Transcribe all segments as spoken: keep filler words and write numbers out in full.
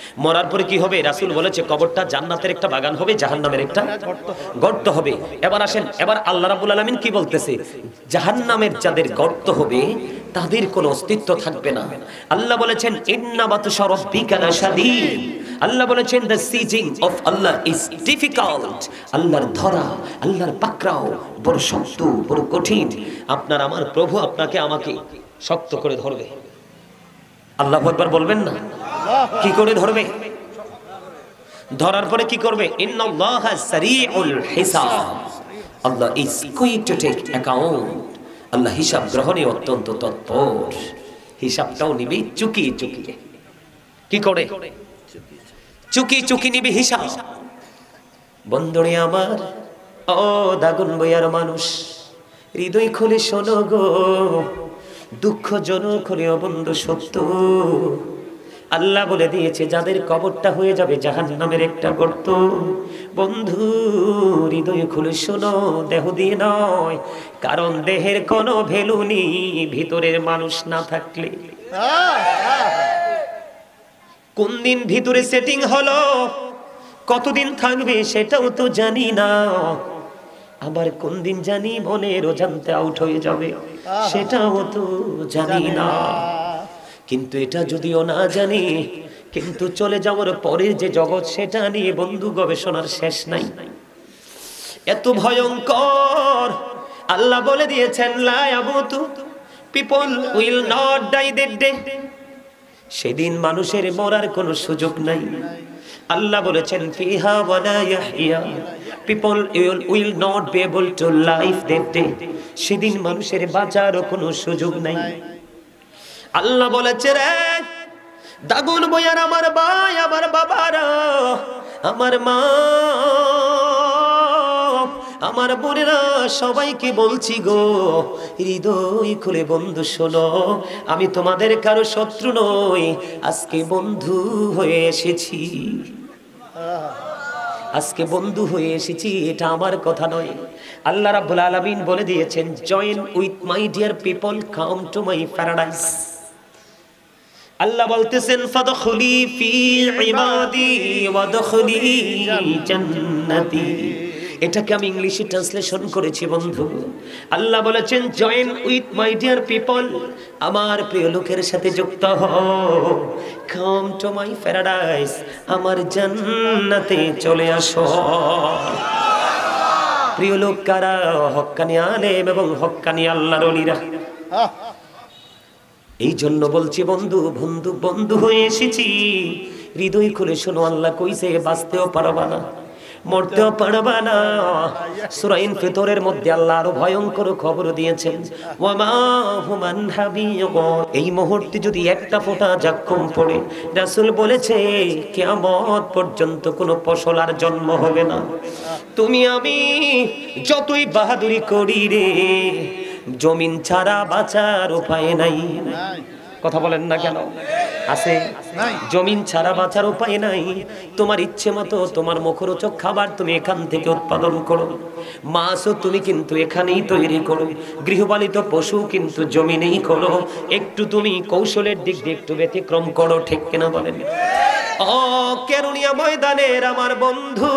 মরার পরে কি হবে? রাসূল বলেছে কবরটা জান্নাতের একটা বাগান হবে, জাহান্নামের একটা গর্ত হবে। এবার আসেন, এবার আল্লাহ রাব্বুল আলামিন কি বলতেছে? জাহান্নামের যাদের গর্ত হবে তাদের কোনো অস্তিত্ব থাকবে না। আল্লাহ বলেছেন ইন্না বাতশা রাব্বিকা লাশাদীদ। আল্লাহ বলেছেন দ্য সিজিং অফ আল্লাহ ইজ ডিফিকাল্ট। আল্লাহর ধরা, আল্লাহর পাকড়াও বড় শক্ত, বড় কঠিন। আপনার আমার প্রভু আপনাকে আমাকে শক্ত করে ধরবে। আল্লাহু আকবার বলবেন না? কি করে ধরবে? ধরার পরে কি করবে? ইন্নাল্লাহা সারিউল হিসাব। আল্লাহ is quick to take account. আল্লাহ হিসাব গ্রহণে অত্যন্ত তৎপর। হিসাবটাও নিবে চুকিয়ে চুকিয়ে। কি করে? চুকি চুকি নিবে হিসাব। বন্ধুরে আমার, ও দাগুন বইয়ার মানুষ, হৃদয় খুলে শোনো গো, দুঃখজনক হলেও বন্ধু সত্য। আল্লাহ বলে দিয়েছে যাদের কবরটা হয়ে যাবে জাহান্নামের একটা গর্ত। বন্ধু হৃদয় খুলে শোনো, দেহ দিয়ে নয়, কারণ দেহের কোনো ভ্যালু নেই ভিতরের মানুষ না থাকলে। কোন দিন ভিতরে সেটিং হলো, কতদিন থাকবে সেটাও তো জানি না। আবার কোন দিন জানি মনের অজান্তে আউট হয়ে যাবে, সেটাও তো জানি না। কিন্তু এটা যদিও না জানি, কিন্তু চলে যাওয়ার পরের যে জগৎ সেটা নিয়ে বন্ধু গবেষণার শেষ নাই। এত ভয়ঙ্কর। আল্লাহ বলে দিয়েছেন লা ইয়ামুতু, people will not die that day. সেদিন মানুষের মরার কোনো সুযোগ নাই। আল্লাহ বলেছেন ফিহা ওয়ালা ইয়াহইয়া, people will not be able to live that day. সেদিন মানুষের বাঁচারও কোনো সুযোগ নাই। আল্লাহ বলেছে রে দাগুন বইয়ার আমার ভাই, আমার বাবারা, আমার মা, আমার বোনেরা, সবাইকে বলছি গো, হৃদয় খুলে বন্ধু শোনো, আমি তোমাদের কারো শত্রু নই, আজকে বন্ধু হয়ে এসেছি। আজকে বন্ধু হয়ে এসেছি, এটা আমার কথা নয়। আল্লাহ রাব্বুল আলামিন বলে দিয়েছেন join with my dear people, come to my paradise. Allah বলতেছেন ফাদখুলি ফি ইবাদি ওয়াদখুলি জান্নাতি। এটাকে আমি ইংলিশে ট্রান্সলেশন করেছি বন্ধু। আল্লাহ বলেছেন join with my dear people, আমার প্রিয় লোকের সাথে যুক্ত হও, কাম টু মাই প্যারাডাইস, আমার জান্নাতে চলে আসো। প্রিয় লোক কারা? হক্কানি আলেম এবং হক্কানি আল্লাহর ওলিরা। এই জন্য বলছি বন্ধু, বন্ধু বন্ধু হয়ে এসেছি, হৃদয় খুলে শোনো। আল্লাহ কইছে বাঁচতেও পারবা না, মরতেও পারবা না। সূরা ইনফিতরের মধ্যে আল্লাহ আরো ভয়ঙ্কর খবর দিয়েছেন ওয়ামা হুমান হাবিয়্যুন। এই মুহূর্তে যদি একটা ফোঁটা জাক্কুম পড়ে, রাসূল বলেছে কিয়ামত পর্যন্ত কোনো ফসল আর জন্ম হবে না। তুমি আমি যতই বাহাদুরি করি রে, জমিন ছাড়া বাঁচার উপায় নাই। কথা বলেন না কেন? আছে? জমিন ছাড়া বাঁচার উপায় নাই। তোমার ইচ্ছে মতো তোমার মুখরোচক খাবার তুমি এখান থেকে উৎপাদন করো, মাছও তুমি কিন্তু এখানেই তৈরি করো, গৃহপালিত পশু কিন্তু জমিনেই করো। একটু তুমি কৌশলের দিক দিয়ে একটু ব্যতিক্রম করো, ঠিক কিনা বলেন? ও কেরুনিয়া ময়দানের আমার বন্ধু,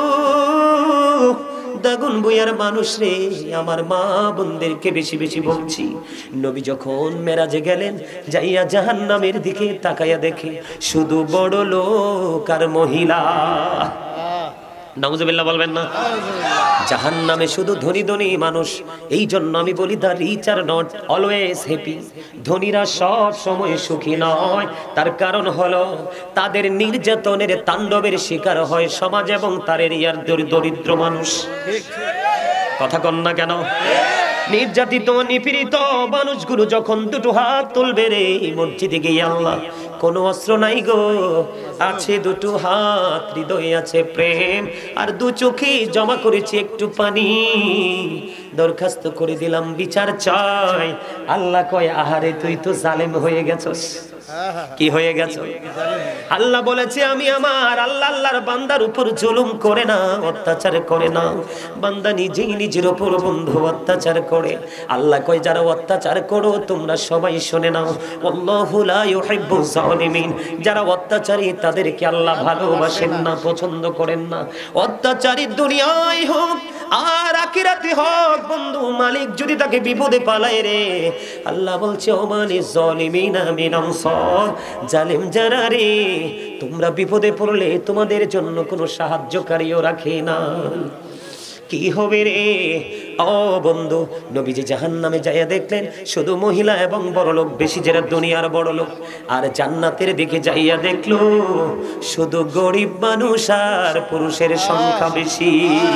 দাগুন বইয়ার মানুষ রে, আমার মা বোনদেরকে বেশি বেশি বলছি, নবী যখন মেরাজে গেলেন, যাইয়া জাহান্নামের দিকে তাকাইয়া দেখে শুধু বড় লোক আর মহিলা। নাউজুবিল্লাহ বলবেন না? জাহান্নামে শুধু ধনী ধনী মানুষ। এই জন্য আমি বলি the rich are not always happy. ধনীরা সব সময় সুখী নয়। তার কারণ হলো তাদের নির্যাতনের তাণ্ডবের শিকার হয় সমাজ এবং তার এরিয়ার দরিদ্র মানুষ। কথা কন না কেন? নির্যাতিত নিপীড়িত মানুষগুলো যখন দুটো হাত তুলবে রে মসজিদে গিয়ে, আল্লাহ কোনো অস্ত্র নাই গো, আছে দুটো হাত, হৃদয়ে আছে প্রেম, আর দু চোখে জমা করেছি একটু পানি, দরখাস্ত করে দিলাম বিচার চাই। আল্লাহ কয় আহারে তুই তো জালেম হয়ে গেছস। কি হয়ে গেছো? আল্লাহ বলেছে আমি আমার আল্লাহ আল্লাহর বান্দার উপর জুলুম করে না, অত্যাচার করে না। বান্দা নিজেই নিজের উপর বন্ধু অত্যাচার করে। আল্লাহ কয় যারা অত্যাচার করো তোমরা সবাই শুনে নাও, আল্লাহু লা ইউহিব্বুজ জালিমিন। যারা অত্যাচারী তাদেরকে আল্লাহ ভালোবাসেন না, পছন্দ করেন না। অত্যাচারী দুনিয়ায় হোক আর আখিরাতে হোক বন্ধু, মালিক যদি তাকে বিপদে পালায় রে, আল্লাহ বলছে ওমানি জালিমিনা মিন আনসার। জালিম যারা রে, তোমরা বিপদে পড়লে তোমাদের জন্য কোনো সাহায্যকারীও রাখে না। কি হবে রে ও বন্ধু? নবীজি জাহান্নামে যাইয়া দেখলেন শুধু মহিলা এবং বড়লোক বেশি, যারা দুনিয়ার বড়লোক। আর জান্নাতের দিকে যাইয়া দেখলো শুধু গরিব মানুষ আর পুরুষের সংখ্যা বেশি।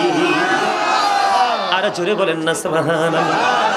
আর জোরে বলেন না সুবহানাল্লাহ।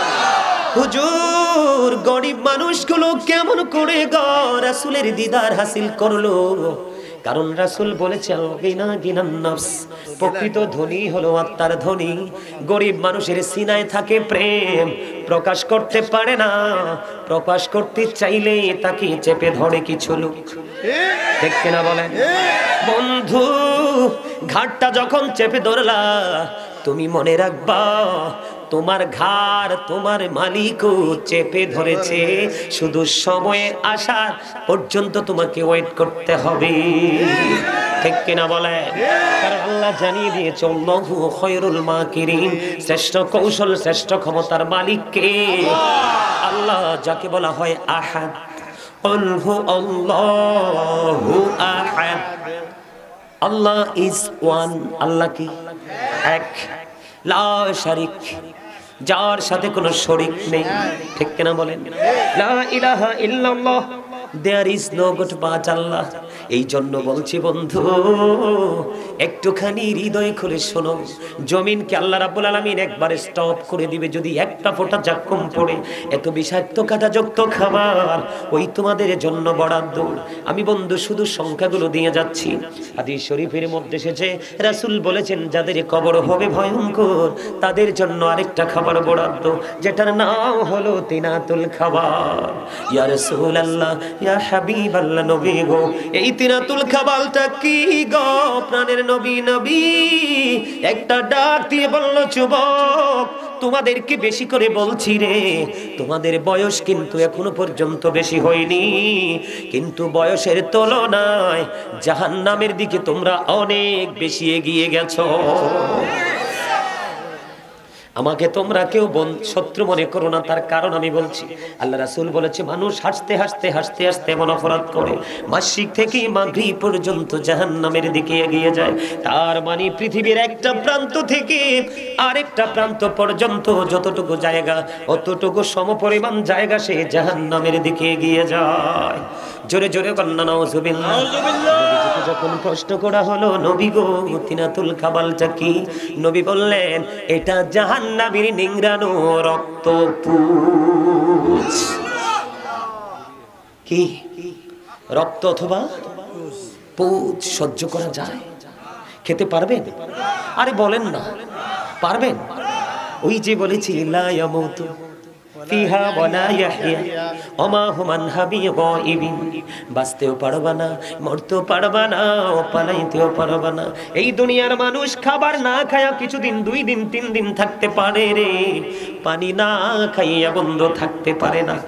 হুজুর গরিব মানুষগুলো কেমন করে গো রাসূলের দিদার হাসিল করলো? কারণ রাসূল বলেছে আল-গিনা গিনান নফস, প্রকৃত ধনী হলো আত্মার ধনী। গরিব মানুষের সিনায় থাকে প্রেম, প্রকাশ করতে পারে না, প্রকাশ করতে চাইলে তাকে চেপে ধরে কিছু লোক। ঠিক কিনা বলেন বন্ধু? ঘাটটা যখন চেপে ধরলা তুমি মনে রাখবা তোমার ঘাড় তোমার মালিকও চেপে ধরেছে, শুধু সময়ে আসার পর্যন্ত তোমাকে ওয়েট করতে হবে। ঠিক কিনা বলে? কারণ আল্লাহ জানিয়ে দিয়েছে আল্লাহু খায়রুল মাকিরিন, শ্রেষ্ঠ কৌশল শ্রেষ্ঠ ক্ষমতার মালিক কে? আল্লাহ, যাকে বলা হয় আহাদ। কুল হু আল্লাহু আহাদ। আল্লাহ ইজ ওয়ান। আল্লাহ কি? এক, লা শারিক, যার সাথে কোনো শরীক নেই। ঠিক কিনা বলেন? লা ইলাহা ইল্লাল্লাহ, there is no god but Allah. এই জন্য বলছি বন্ধু, একটুখানি হৃদয় খুলে শোনো। জমিনকে আল্লাহ রাব্বুল আলামিন একবার স্টপ করে দিবে যদি একটা ফোঁটা জাক্কুম পড়ে। এত বিষাক্ত কাঁটাযুক্ত খাবার ওই তোমাদের জন্য বরাদ্দ। আমি বন্ধু শুধু সংখ্যাগুলো দিয়ে যাচ্ছি। হাদিস শরীফের মধ্যে এসেছে রাসূল বলেছেন যাদের কবর হবে ভয়ঙ্কর তাদের জন্য আরেকটা খাবার বরাদ্দ, যেটার নাম হলো তিনাতুল খাবার। ইয়া রাসূলুল্লাহ, ইয়া হাবিবাল্লাহ, নবী গো, এই তিনাতুল খাবারটা কি গো? প্রাণের নবী নবী একটা ডাক দিয়ে বলল, যুবক তোমাদেরকে বেশি করে বলছি রে, তোমাদের বয়স কিন্তু এখনো পর্যন্ত বেশি হয়নি, কিন্তু বয়সের তুলনায় জাহান্নামের দিকে তোমরা অনেক বেশি এগিয়ে গেছো। আমাকে তোমরা কেউ শত্রু মনে করো না, তার কারণ আমি বলছি। আল্লাহ রাসূল বলেছে মানুষ হাসতে হাসতে হাসতে হাসতে এমন অপরাধ করে মাসিক থেকে মাগরিব পর্যন্ত জাহান্নামের দিকে এগিয়ে যায়। তার মানে পৃথিবীর একটা প্রান্ত থেকে আরেকটা প্রান্ত পর্যন্ত যতটুকু জায়গা অতটুকু সমপরিমাণ জায়গা সে জাহান্নামের দিকে এগিয়ে যায়। জোরে জোরে কন্যা নাউজুবিল্লাহ। নবীজিকে যখন প্রশ্ন করা হলো নবী গো তিনাতুল খাবালটা কি, নবী বললেন এটা জাহান্নামীর নিংড়ানো রক্তপুঞ্জ। কি রক্ত অথবা পুঁজ সহ্য করা যায়? খেতে পারবেন? আরে বলেন না, পারবেন? ওই যে বলেছি লা ইয়ামুতু ফিহা ওয়ালা ইয়াহইয়া ওমা হুমান হাবিগাইবিন, বাঁচতেও পারবা না, মরতেও পারবা না, পালাইতেও পারবা না। এই দুনিয়ার মানুষ খাবার না খায়া কিছুদিন দুই দিন তিন দিন থাকতে পারে রে, পানি না খাইয়া বন্ধ থাকতে পারে না।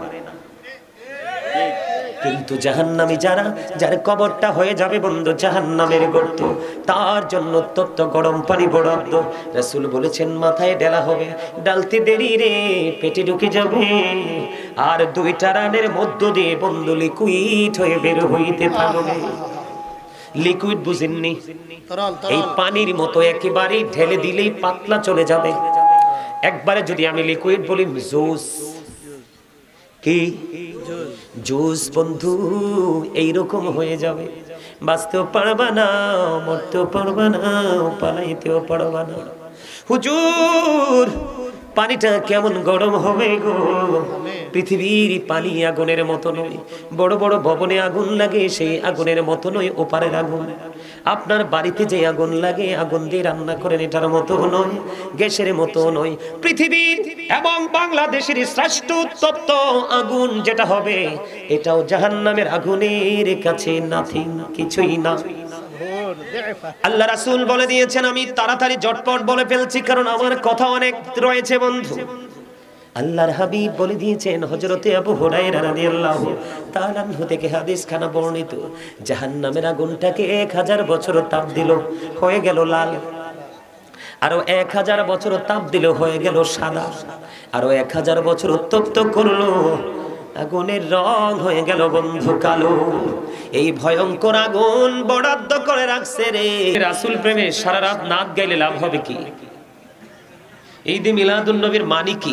কিন্তু জাহান্নামী যারা, যার কবরটা হয়ে যাবে বন্ধু জাহান্নামের গর্ত, তার জন্য তত্ত্ব গরম পানি বরাদ্দ। রাসূল বলেছেন মাথায় ঢেলা হবে, ডালতে দেরি রে পেটে ঢুকে যাবে, আর দুইটা রানের মধ্য দিয়ে বন্ধু লিকুইড হয়ে বের হইতে থাকবে। লিকুইড বুঝেননি? এই পানির মতো একেবারে ঢেলে দিলেই পাতলা চলে যাবে। একবারে যদি আমি লিকুইড বলি জুস, কি জুস বন্ধু এইরকম হয়ে যাবে, বাঁচতেও পারবা না, মরতেও পারবা না, পালাইতেও পারবা না। হুজুর পানিটা কেমন গরম হবে গো, পৃথিবীর পানি আগুনের মতো নয়। বড় বড় ভবনে আগুন লাগে, সেই আগুনের মতো নয় ওপারের আগুন। আপনার বাড়িতে যে আগুন লাগে, আগুন দিয়ে রান্না করেন, এটার মতো নয়, গ্যাসের মতো নয়। পৃথিবীর এবং বাংলাদেশের শ্রেষ্ঠ উত্তপ্ত আগুন যেটা হবে, এটাও জাহান্নামের আগুনের কাছে নাথিং, কিছুই না। আল্লাহ রাসূল বলে দিয়েছেন, আমি তাড়াতাড়ি ঝটপট বলে ফেলছি কারণ আমার কথা অনেক রয়েছে বন্ধু। আল্লাহর হাবিব বলে দিয়েছেন, হযরতে আবু হুরায়রা রাদিয়াল্লাহু তাআলা আনহু থেকে হাদিস খানা বর্ণিত, জাহান্নামের আগুনটাকে এক হাজার বছর তাপ দিল, হয়ে গেল লাল। আরো এক হাজার বছর তাপ দিল, হয়ে গেল সাদা। আরো এক হাজার বছর উত্তপ্ত করলো, আগুনের রং হয়ে গেল বন্ধু কালো। এই ভয়ঙ্কর আগুন বরাদ্দ করে রাখছে রে। রাসূল প্রেমে সারা রাত নাচ গাইলে লাভ হবে কি? ঈদে মিলাদুন নবীর মানে কি?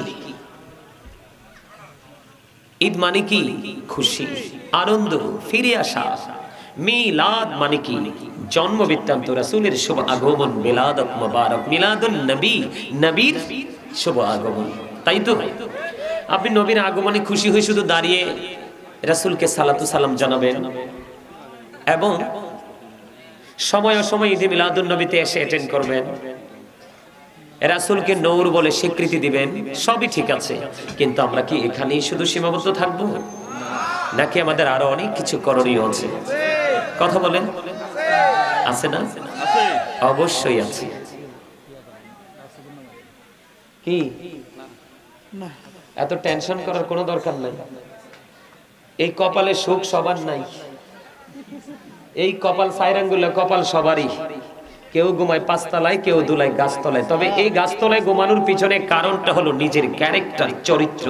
ঈদ মানে কি? খুশি, আনন্দ, ফিরে আসা। মিলাদ মানে কি? জন্ম বৃত্তান্ত, রাসূলের শুভ আগমন, মিলাদত মুবারক, মিলাদুন নবী, নবীর শুভ আগমন। তাই তো আপনি নবীর আগমনে খুশি হয়ে শুধু দাঁড়িয়ে রাসূলকে সালাতু সালাম জানাবেন এবং সময় অসময় ঈদে মিলাদুন নবীতে এসে অ্যাটেন্ড করবেন, রাসূলকে নূর বলে স্বীকৃতি দিবেন, সবই ঠিক আছে। কিন্তু আমরা কি এখানেই শুধু সীমাবদ্ধ থাকব, নাকি আমাদের আরো অনেক কিছু করণীয় আছে? কথা বলেন, আছে না? অবশ্যই আছে। কি এত টেনশন করার কোনো দরকার নাই। এই কপালে সুখ সবার নাই। এই কপাল সাইরাঙ্গুলা কপাল সবারই। কেউ ঘুমায় পাঁচতলায়, কেউ দুলায় গাছতলায়। তবে এই গাছতলায় ঘুমানোর পিছনে কারণটা হলো নিজের ক্যারেক্টার, চরিত্র।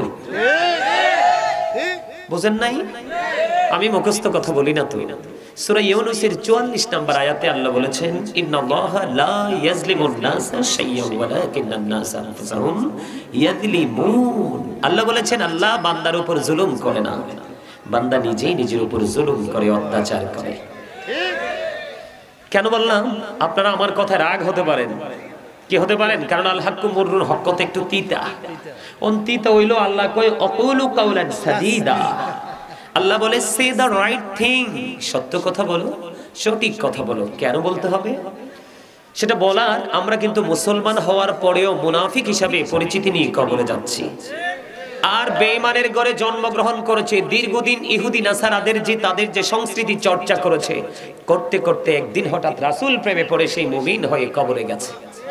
বুঝেন নাই? আমি মুখস্থ কথা বলি না তুই না। সূরা ইউনূসের চুয়াল্লিশ নম্বর আয়াতে আল্লাহ বলেছেন, ইন্নাল্লাহা লা ইয়াজলিমুন নাসা শাইয়্যান ওয়ালাকিন্নান নাসা আনফুসাহুম ইয়াজলিমুন। আল্লাহ বলেছেন, আল্লাহ বান্দার উপর জুলুম করে না, বান্দা নিজেই নিজের উপর জুলুম করে, অত্যাচার করে। কেন বললাম? আপনারা আমার কথায় রাগ হতে পারেন, কি হতে পারেন, কারণ আল হাক্কু মুররুন, হক তো একটু তিতা। অন তিতা হইলো আল্লাহ কয় আকুলু কাওলান সাদীদা। আল্লাহ বলে সে দ্য রাইট থিং, সত্য কথা বলো, সঠিক কথা বলো। কেন বলতে হবে সেটা বলার, আমরা কিন্তু মুসলমান হওয়ার পরেও মুনাফিক হিসাবে পরিচিতি নিয়ে কবরে যাচ্ছি। আর বেঈমানের ঘরে জন্মগ্রহণ করেছে, দীর্ঘদিন ইহুদি নাসারাদের যে তাদের যে সংস্কৃতি চর্চা করেছে, করতে করতে একদিন হঠাৎ রাসূল প্রেমে পড়ে সেই মুমিন হয়ে কবরে গেছে।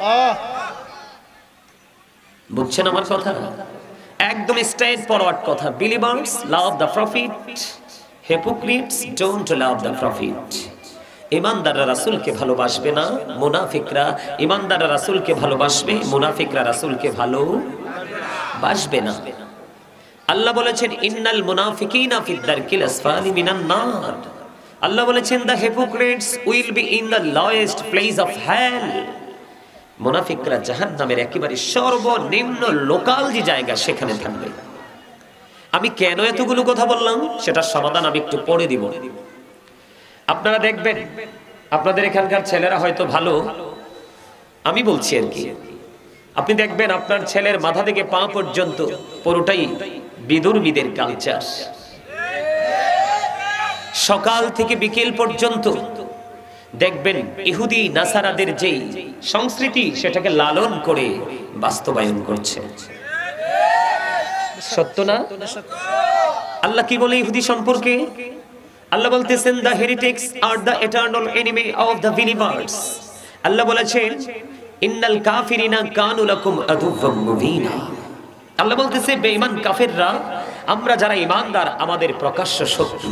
বুঝছেন আমার কথা? একদম স্ট্রেট ফরওয়ার্ড কথা। Believers love the prophet, hypocrites don't love the prophet. ঈমানদাররা রাসূলকে ভালোবাসবে না, মুনাফিকরা ঈমানদাররা রাসূলকে ভালোবাসবে, মুনাফিকরা রাসূলকে ভালোবাসবে না। আল্লাহ বলেছেন, ইন্নাল মুনাফিকিনা ফিদ দারকিল আসফালি মিনান নার। আল্লাহ বলেছেন, the hypocrites will be in the lowest place of hell. মুনাফিকরা জাহান্নামের একেবারে সর্বনিম্ন লোকাল যে জায়গা, সেখানে থাকবে। আমি কেন এতগুলো কথা বললাম সেটার সমাধান আমি একটু পরে দিব। আপনারা দেখবেন, আপনাদের এখানকার ছেলেরা হয়তো ভালো, আমি বলছি আর কি। আপনি দেখবেন আপনার ছেলের মাথা থেকে পা পর্যন্ত পুরোটাই বিদুর্মীদের কালচার। সকাল থেকে বিকেল পর্যন্ত দেখবেন ইহুদি নাসারাদের যে সংস্কৃতি, সেটাকে লালন করে বাস্তবায়ন করছে। সত্য না? আল্লাহ কি বলে ইহুদি সম্পর্কে? আল্লাহ বলতেছেন, the heretics are the eternal enemy of the believers. Allah বলেছেন, ইন্নাল কাফিরিনা কানু লাকুম আদুওয়াম মুবিনা। আল্লাহ বলতেছে, বেঈমান কাফেররা, আমরা যারা ঈমানদার, আমাদের প্রকাশ্য শত্রু।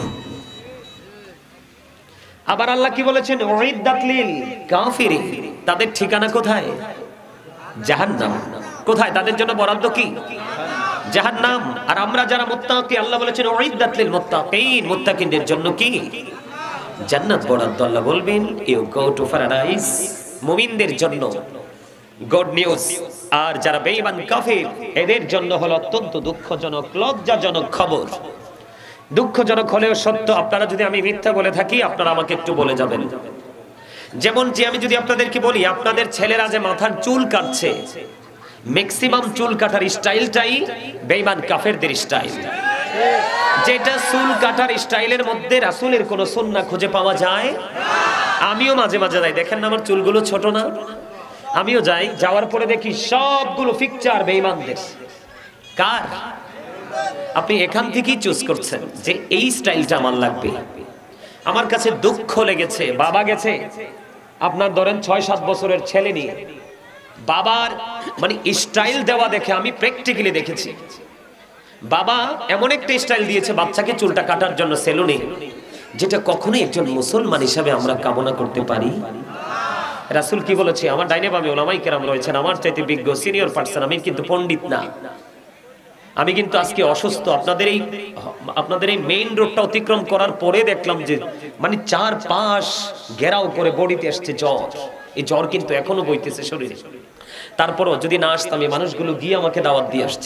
আবার আল্লাহ কি বলেছেন, উইদ্দাত লিল কাফিরিন, তাদের ঠিকানা কোথায়? জাহান্নাম। কোথায়? তাদের জন্য বরাদ্দ কি? জাহান্নাম। আর আমরা যারা মুত্তাকি, আল্লাহ বলেছেন উইদ্দাত লিল মুত্তাকিন, মুত্তাকিনদের জন্য কি? জান্নাত বরাদ্দ। আল্লাহ বলবেন, ইউ গো টু প্যারাডাইস, মুমিনদের জন্য গুড নিউজ। আর যারা বেঈমান কাফির, এদের জন্য হলো অত্যন্ত দুঃখজনক, লজ্জাজনক খবর। দুঃখজনক হলেও সত্য। আপনারা যদি আমি মিথ্যা বলে থাকি, আপনারা আমাকে একটু বলে যাবেন। যেমন যে আমি যদি আপনাদেরকে বলি, আপনাদের ছেলেরা যে মাথার চুল কাটছে, ম্যাক্সিমাম চুল কাটার স্টাইলটাই বেঈমান কাফেরদের স্টাইল। যেটা চুল কাটার স্টাইলের মধ্যে রাসূলের কোনো সুন্নাহ খুঁজে পাওয়া যায়। আমিও মাঝে মাঝে যাই, দেখেন না আমার চুলগুলো ছোট না, আমিও যাই, যাওয়ার পরে দেখি সবগুলো পিকচার বেঈমানদের। কার? আপনি এখান থেকেই চুজ করছেন যে এই স্টাইলটা আমার লাগবে। আমার কাছে দুঃখ লেগেছে, বাবা গেছে আপনার ধরেন ছয় সাত বছরের ছেলে নিয়ে, বাবার মানে স্টাইল দেওয়া দেখে আমি প্র্যাকটিক্যালি দেখেছি বাবা এমন একটা স্টাইল দিয়েছে বাচ্চাকে চুলটা কাটার জন্য সেলুনে, যেটা কখনোই একজন মুসলমান হিসাবে আমরা কামনা করতে পারি। রাসূল কি বলেছে? আমার ডাইনে বামে ওলামায়ে কেরাম রয়েছেন, আমার চাইতে বিজ্ঞ সিনিয়র পারসন, আমি কিন্তু পণ্ডিত না, আমি কিন্তু আজকে অসুস্থ। আপনাদের এই আপনাদের এই মেইন রোডটা অতিক্রম করার পরে দেখলাম যে মানে চার পাশ ঘেরাও করে বডিতে আসছে জ্বর, এই জ্বর কিন্তু এখনো বইতেছে শরীরে। তারপরও যদি না আসতাম, এই মানুষগুলো গিয়ে আমাকে দাওয়াত দিয়ে আসছে,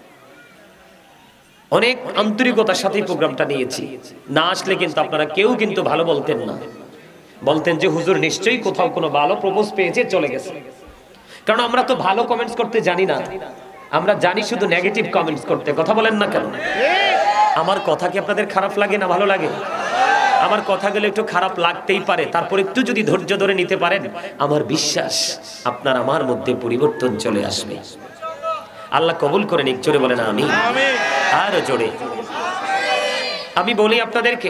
অনেক আন্তরিকতার সাথে প্রোগ্রামটা নিয়েছি। না আসলে কিন্তু আপনারা কেউ কিন্তু ভালো বলতেন না, বলতেন যে হুজুর নিশ্চয়ই কোথাও কোনো ভালো প্রপোজ পেয়েছে চলে গেছে। কারণ আমরা তো ভালো কমেন্টস করতে জানি না, আমরা জানি শুধু নেগেটিভ কমেন্টস করতে। কথা বলেন না কেন? আমার কথা কি আপনাদের খারাপ লাগে না ভালো লাগে? আমার কথাগুলো একটু খারাপ লাগতেই পারে, তারপর একটু যদি ধৈর্য ধরে নিতে পারেন, আমার বিশ্বাস আপনার আমার মধ্যে পরিবর্তন চলে আসবে। আল্লাহ কবুল করেন, এক জোরে বলেন আমিন। আরো জোরে। আমি বলি আপনাদেরকে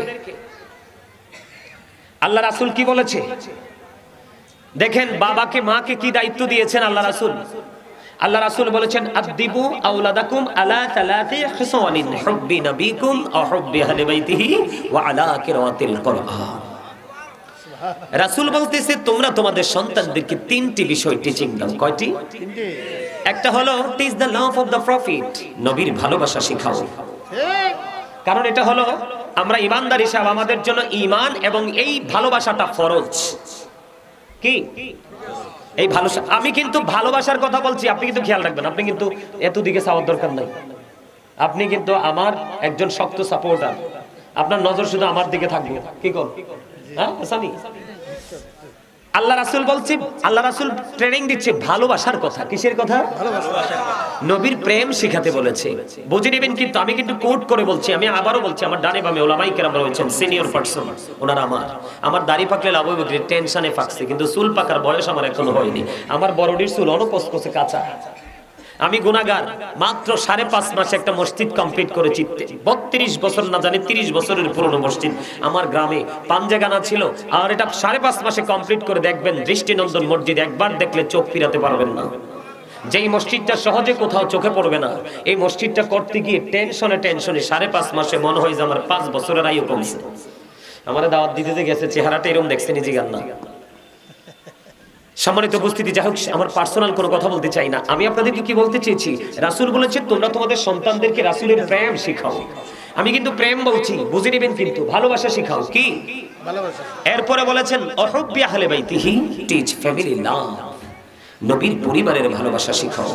আল্লাহ রাসূল কি বলেছে দেখেন, বাবাকে মাকে কি দায়িত্ব দিয়েছেন আল্লাহ রাসূল। আল্লাহ রাসূল বলেছেন আদিবু আওলাদাকুম আলা সালাতি খিসাওয়ালিন হুব্বি নবিকুম ওয়া হুব্বি আহলি বাইতিহি ওয়া আলা কিরাতিল কুরআন। রাসূল বলতেছে তোমরা তোমাদের সন্তানদেরকে তিনটি বিষয় টিচিং দাও। কয়টি? তিনটি। একটা হলো teach the love of the prophet, নবীর ভালোবাসা শেখাও। কারণ এটা হলো আমরা ঈমানদার হিসাব, আমাদের জন্য ঈমান এবং এই ভালোবাসাটা ফরজ। কি এই ভালোবাসা? আমি কিন্তু ভালোবাসার কথা বলছি, আপনি কিন্তু খেয়াল রাখবেন, আপনি কিন্তু এত দিকে চাওয়ার দরকার নাই। আপনি কিন্তু আমার একজন শক্ত সাপোর্টার, আপনার নজর শুধু আমার দিকে থাকবে। কি কর? হ্যাঁ সামি, আল্লাহ রাসূল বলছে, আল্লাহ রাসূল ট্রেনিং দিচ্ছে ভালোবাসার কথা। কিসের কথা? ভালোবাসা। নবীর প্রেম শিখাতে বলেছে, বুঝে নেবেন। কিন্তু আমি কিন্তু কোট করে বলছি, আমি আবারও বলছি, আমার ডানে বামে ওলামায়ে কেরাম রয়েছেন, সিনিয়র পারসন, ওনারা আমার আমার দাড়ি পাকলে লাভ হইব, টেনশনে পাকছে, কিন্তু চুল পাকার বয়স আমার এখনো হয়নি। আমার বড়ডির চুল অনুকসকসে কাঁচা। আমি গুনাহগার, মাত্র সাড়ে পাঁচ মাসে একটা মসজিদ কমপ্লিট করে চিত্তে বত্রিশ বছর না জানি তিরিশ বছরের পুরনো মসজিদ আমার গ্রামে পাঞ্জেগানা ছিল, আর এটা সাড়ে পাঁচ মাসে কমপ্লিট করে দেখবেন দৃষ্টিনন্দন মসজিদ, একবার দেখলে চোখ ফিরাতে পারবেন না। যেই মসজিদটা সহজে কোথাও চোখে পড়বে না, এই মসজিদটা করতে গিয়ে টেনশনে টেনশনে সাড়ে পাঁচ মাসে মনে হয় যে আমার পাঁচ বছরের আয়ু কমছে। আমার দাওয়াত দিতে গেছে, চেহারাটা এরকম দেখছে নিজে গান না। সম্মানিত উপস্থিতি, যাই হোক, আমার পার্সোনাল কোনো কথা বলতে চাই না। আমি আপনাদেরকে কি বলতে চেয়েছি, রাসূল বলেছে তোমরা তোমাদের সন্তানদেরকে রাসূলের প্রেম শিখাও। আমি কিন্তু প্রেম বলছি, বুঝে নেবেন, কিন্তু ভালোবাসা শিখাও। কি ভালোবাসা? এরপরে বলেছেন অহুব্বি আহলি বাইতিহি, টিচ ফ্যামিলি লাভ, নবীর পরিবারের ভালোবাসা শিখাও।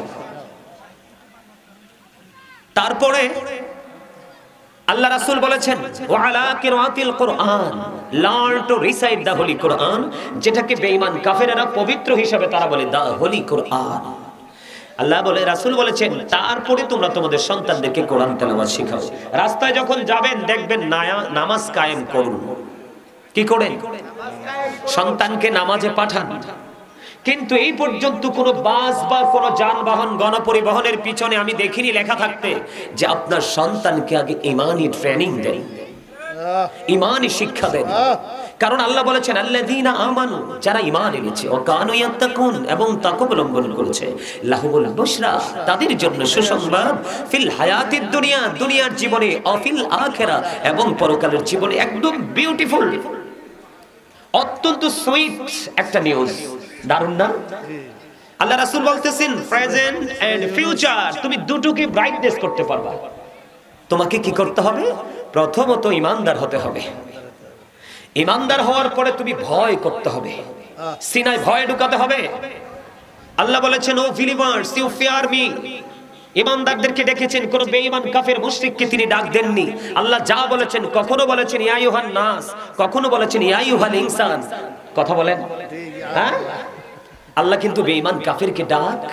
তারপরে আল্লাহ রাসূল বলেছেন ওয়া আলা কিরাতিল Quran, learn to recite the holy Quran, যেটাকে বেঈমান কাফেররা পবিত্র হিসাবে তারা বলে দা হোলি কুরআন। আল্লাহ বলে, রাসূল বলেছেন তারপরে তোমরা তোমাদের সন্তানদেরকে কোরআন তেলাওয়াত শেখাও। রাস্তায় যখন যাবেন দেখবেন নামাজ কায়েম করুন। কি করেন? সন্তানকে নামাজে পাঠান। কিন্তু এই পর্যন্ত কোনো বাস বা কোনো যানবাহন গণপরিবহনের পিছনে আমি দেখিনি লেখা থাকতে যে আপনার সন্তানকে আগে ঈমানি ট্রেনিং দেন, ঈমানি শিক্ষা দেন। কারণ আল্লাহ বলেছেন আল্লাযীনা আমানু, যারা ঈমান এনেছে, ও কানু ইয়াত্তাকুন, এবং তাকওয়া অবলম্বন করেছে, লাহুমুল বুশরা, তাদের জন্য সুসংবাদ, ফিল হায়াতিদ দুনিয়া, দুনিয়ার জীবনে, ও ফিল আখিরা, এবং পরকালের জীবনে। একদম বিউটিফুল, অত্যন্ত সুইট একটা নিউজ। দারুণ না? আল্লাহ রাসূল বলতেছেন প্রেজেন্ট এন্ড ফিউচার, তুমি দুটোকে ব্রাইটনেস করতে পারবা। তোমাকে কি করতে হবে? প্রথমত ঈমানদার হতে হবে। ঈমানদার হওয়ার পরে তুমি ভয় করতে হবে, সিনায় ভয় ঢুকাতে হবে। আল্লাহ বলেছেন O believers you fear me, ঈমানদারদেরকে ডেকেছেন, কোন বেঈমান কাফের মুশরিককে তিনি ডাক দেননি। আল্লাহ যা বলেছেন, কখনো বলেছেন ইয়া আইয়ুহান নাস, কখনো বলেছেন ইয়া আইয়ুহাল ইনসান। কথা বলেন, হ্যাঁ? আল্লাহ কিন্তু বেঈমান কাফেরকে ডাক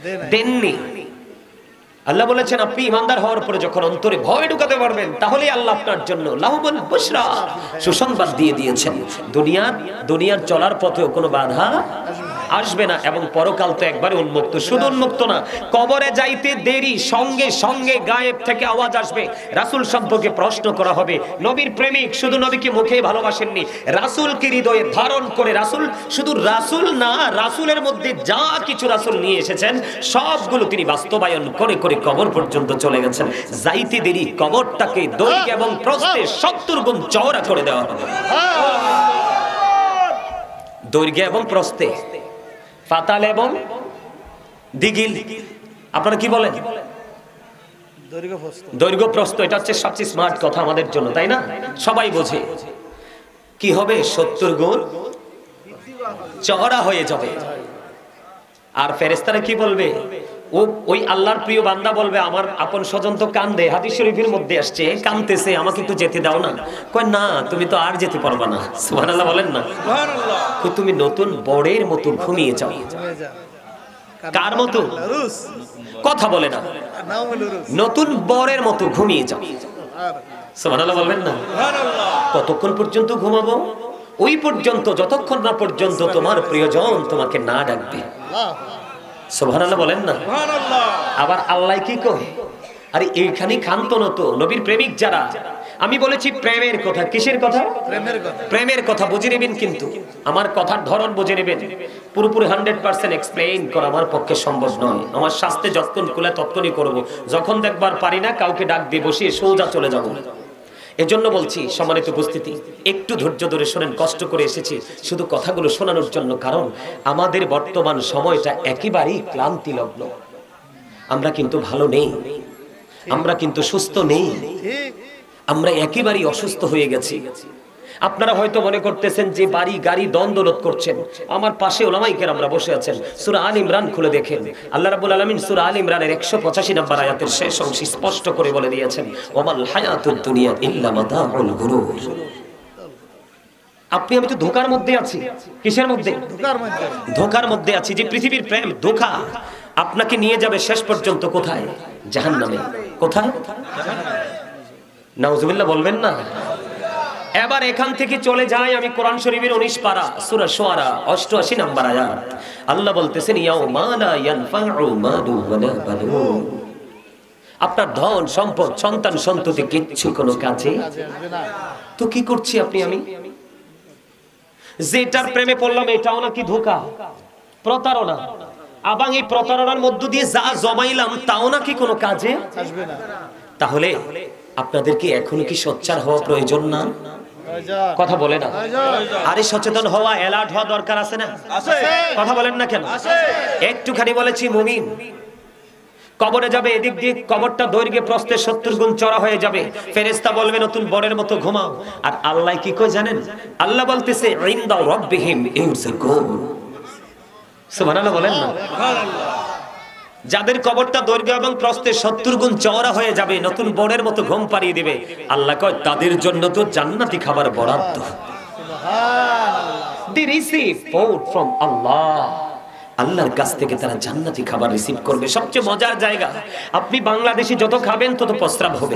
দেননি। আল্লাহ বলেছেন আপনি ইমানদার হওয়ার পরে যখন অন্তরে ভয় ঢুকাতে পারবেন তাহলেই আল্লাহ আপনার জন্য লাহুল বুশরা সুসংবাদ দিয়ে দিয়েছেন। দুনিয়ার দুনিয়ার চলার পথেও কোনো বাধা আসবে না, এবং পরকাল তো একবারে উন্মুক্ত। শুধু উন্মুক্ত না, কবরে যাইতে দেরি সঙ্গে সঙ্গে গায়েব থেকে আওয়াজ আসবে, রাসূল সম্পর্কে প্রশ্ন করা হবে। নবীর প্রেমিক শুধু নবীকে মুখে ভালোবাসেননি, রাসূলকে হৃদয়ে ধারণ করে, রাসূল শুধু রাসূল না, রাসূলের মধ্যে যা কিছু রাসূল নিয়ে এসেছেন সবগুলো তিনি বাস্তবায়ন করে করে কবর পর্যন্ত চলে গেছেন। যাইতে দেরি কবরটাকে দৈর্ঘ্য এবং প্রস্থে সত্তর গুণ চওড়া করে দেওয়া হবে। দৈর্ঘ্য এবং প্রস্থে, পাতাল এবং দিঘিল, আপনারা কি বলেন? দৈর্ঘ্য প্রস্থ। এটা হচ্ছে সবচেয়ে স্মার্ট কথা আমাদের জন্য, তাই না? সবাই বোঝে। কি হবে? সত্তর গুণ চওড়া হয়ে যাবে। আর ফেরেশতারা কি বলবে? ও ওই আল্লাহর প্রিয় বান্দা বলবে আমার আপন স্বজন তো কান্দে, হাদিস শরীফের মধ্যে আসছে, কাঁদতেছে, আমাকে একটু যেতে দাও না। কয় না, তুমি তো আর যেতে পারবা না। সুবহানাল্লাহ বলেন না। সুবহানাল্লাহ। তুমি নতুন বড়ের মতো ঘুমিয়ে যাও। কার মতো? কথা বলে না। নতুন বড়ের মতো ঘুমিয়ে যাও। সুবহানাল্লাহ বলবেন না। সুবহানাল্লাহ। কতক্ষণ পর্যন্ত ঘুমাবো? ওই পর্যন্ত যতক্ষণ না পর্যন্ত তোমার প্রিয়জন তোমাকে না ডাকবে। সুবহানাল্লাহ বলেন না। সুবহানাল্লাহ। আবার আল্লাহ কি কয়? আরে এইখানে খান্তন তো নবীর প্রেমিক যারা, আমি বলেছি প্রেমের কথা। কিসের কথা? প্রেমের কথা। প্রেমের কথা বুঝে নেবেন, কিন্তু আমার কথার ধরন বুঝে নেবেন। পুরোপুরি হান্ড্রেড পার্সেন্ট এক্সপ্লেইন করা আমার পক্ষে সম্ভব নয়। আমার শাস্তে যতক্ষণ কুলে ততক্ষণই করবো। যখন দেখবার পারি না, কাউকে ডাক দিয়ে বসিয়ে সোজা চলে যাবো। এজন্য বলছি সম্মানিত উপস্থিতি, একটু ধৈর্য ধরে শোনেন। কষ্ট করে এসেছি শুধু কথাগুলো শোনানোর জন্য, কারণ আমাদের বর্তমান সময়টা একেবারেই ক্লান্তিলগ্ন। আমরা কিন্তু ভালো নেই, আমরা কিন্তু সুস্থ নেই, আমরা একেবারেই অসুস্থ হয়ে গেছি। আপনারা হয়তো মনে করতেছেন যে বাড়ি গাড়ি দ্বন্দ্বলত করছেন। আমার পাশে উলামায়ে কেরামরা বসে আছেন। সূরা আল ইমরান খুলে দেখেন। আল্লাহ রাব্বুল আলামিন সূরা আল ইমরানের একশো পঁচাশি নম্বর আয়াতের শেষ অংশে স্পষ্ট করে বলে দিয়েছেন, ওয়ামাল হায়াতুদ দুনিয়া ইল্লা মাতাউল গুরুর। আপনি আমি তো ধোঁকার মধ্যে আছি। কিসের মধ্যে? ধোঁকার মধ্যে। ধোঁকার মধ্যে আছি যে পৃথিবীর প্রেম ধোঁকা আপনাকে নিয়ে যাবে শেষ পর্যন্ত কোথায়? জাহান্নামে। কোথায়? নাউজুবিল্লাহ বলবেন না। এবার এখান থেকে চলে যাই আমি কোরআন শরীফের উনিশ পারা সূরা শুআরা অষ্টআশি নম্বর আয়াত। আল্লাহ বলতেছেন, ইয়াউমা লা ইয়ানফাউ মালু ওয়ালা বানুন। আপনার ধন সম্পদ সন্তান সন্ততি কিচ্ছু কোনো কাজে আসবে না। তো কি করছি আপনি আমি? যেটার প্রেমে পড়লাম এটাও নাকি ধোঁকা, প্রতারণা। আবার এই প্রতারণার মধ্য দিয়ে যা জমাইলাম তাও নাকি কোনো কাজে আসবে না। তাহলে আপনাদের কি এখন কি সোচ্চার হওয়া প্রয়োজন না? কথা বলে না। আরে সচেতন হওয়া, অ্যালার্ট হওয়া দরকার আছে না? আছে। কথা বলেন না কেন? আছে। একটুখানি বলেছি মুমিন কবরে যাবে, এদিক দিয়ে কবরটা দৈর্ঘ্যে প্রস্থে সত্তর গুণ চড়া হয়ে যাবে। ফেরেশতা বলবে নতুন বরের মতো ঘুমাও। আর আল্লাহ কি কয় জানেন? আল্লাহ বলতেছে ইনদা রাব্বিহিম ইউরযাকুন। সুবহানাল্লাহ বলেন না। সুবহানাল্লাহ। যাদের কবরটা দৈর্ঘ্য এবং প্রস্থে সত্তর গুণ চওড়া হয়ে যাবে, নতুন বনের মতো ঘুম পাড়িয়ে দিবে, আল্লাহ কয় তাদের জন্য তো জান্নাতি খাবার বরাদ্দ। সুবহানাল্লাহ। They receive food from Allah. আল্লাহর কাছ থেকে তারা জান্নাতি খাবার রিসিভ করবে। সবচেয়ে মজার জায়গা, আপনি বাংলাদেশি যত খাবেন তত প্রস্রাব হবে।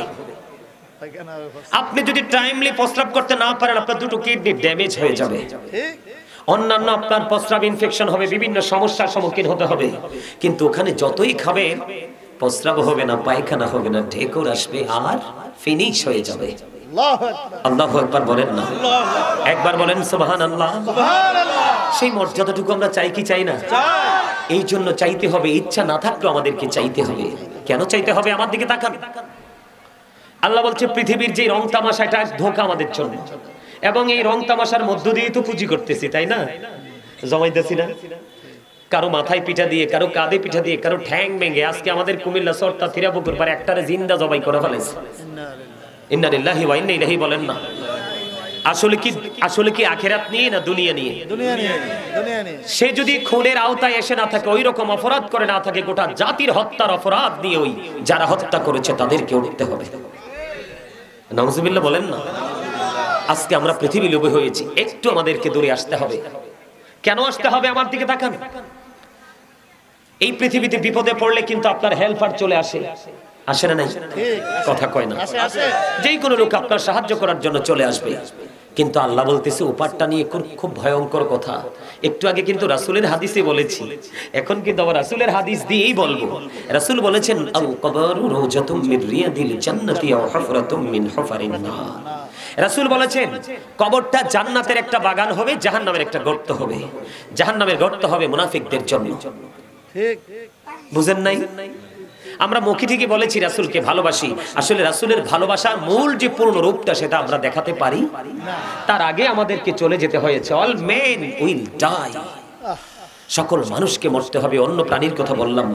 আপনি যদি টাইমলি প্রস্রাব করতে না পারেন, আপনার দুটো কিডনি ড্যামেজ হয়ে যাবে। অন্যান্য আপনার প্রস্রাব ইনফেকশন হবে, বিভিন্ন সমস্যার সম্মুখীন হতে হবে। কিন্তু ওখানে যতই খাবেন প্রস্রাব হবে না, পায়খানা হবে না, ঢেকুর আসবে আর ফিনিশ হয়ে যাবে। আল্লাহু আকবার বলেন না। একবার বলেন সুবহানাল্লাহ। সুবহানাল্লাহ। সেই মর্যাদাটুকু আমরা চাই কি চাই না? এই জন্য চাইতে হবে, ইচ্ছা না থাকলেও আমাদেরকে চাইতে হবে। কেন চাইতে হবে? আমার দিকে তাকান। আল্লাহ বলছে পৃথিবীর যে রং তামাশা এটা ধোঁকা আমাদের জন্য, এবং এই রং তামাশার মধ্য দিয়ে তো পুঁজি করতেছি, তাই না? জমাইতেছি না? কারো মাথায় পিঠা দিয়ে, কারো কাঁধে পিঠা দিয়ে, কারো ঠ্যাং ভেঙে। আজকে আমাদের কুমিল্লা সরতা থিরাপুকুর পারে একটারে জিন্দা জবাই করে ফেলেছে। ইন্না লিল্লাহি ওয়া ইন্না ইলাইহি বলেন না। আসলে কি আসলে কি আখিরাত নিয়ে না দুনিয়া নিয়ে? দুনিয়া নিয়ে। দুনিয়া নিয়ে। সে যদি খুনের আওতায় এসে না থাকে, ওই রকম অপরাধ করে না থাকে, গোটা জাতির হত্যার অপরাধ নিয়ে ওই যারা হত্যা করেছে তাদেরকে উঠতে হবে। নাউজুবিল্লাহ বলেন না। আজকে আমরা পৃথিবী লোভী হয়েছি, একটু আমাদেরকে দূরে আসতে হবে। কেন আসতে হবে? আমার দিকে তাকান। এই পৃথিবীতে বিপদে পড়লে কিন্তু আপনার হেল্পার চলে আসে, আসে না নাই? কথা কয় না? যেই কোনো লোক আপনার সাহায্য করার জন্য চলে আসবে। কিন্তু আল্লাহ বলতেছে উপারটা নিয়ে খুব ভয়ঙ্কর কথা। একটু আগে কিন্তু রাসূলের হাদিসে বলেছি, এখন কিন্তু আবার রাসূলের হাদিস দিয়েই বলবো। রাসূল বলেছেন আল কবরু রাওজাতুম মির রিয়াদিল জান্নাতি ওয়া হুফরাতুম মিন হুফারিন নার। রাসূল বলেছেন কবরটা জান্নাতের একটা বাগান হবে, জাহান্নামের একটা গর্ত হবে। জাহান্নামের গর্ত হবে মুনাফিকদের জন্য। ঠিক বুঝেন নাই? আমরা মুখে ঠিকই বলেছি রাসূলকে ভালোবাসি, আসলে রাসূলের ভালোবাসার মূল যে পূর্ণ রূপটা সেটা আমরা দেখাতে পারি না। তার আগে আমাদেরকে চলে যেতে হয়েছে। অল মেন উইল ডাই, সকল মানুষকে মরতে হবে। অন্য প্রাণীর কথা বললাম